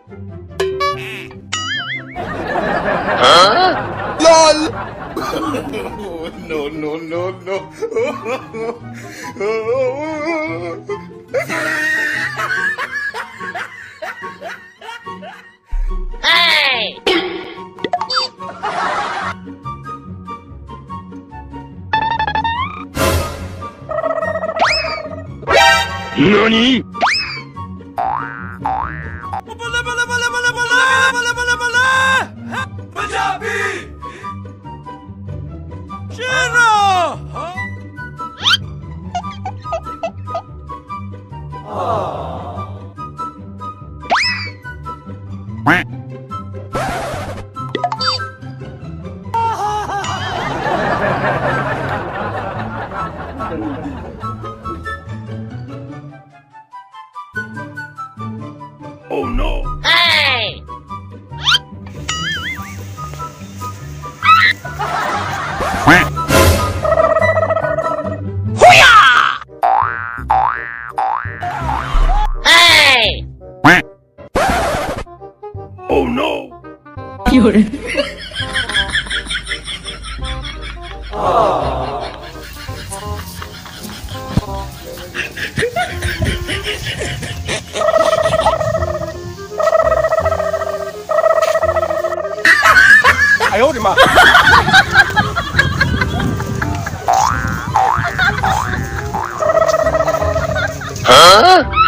LOL! No, no, no, no. Hey! NANI?! Punjabi! Oh no! Hey! Hey! Oh no! 有人。 哎呦我的妈！ Huh?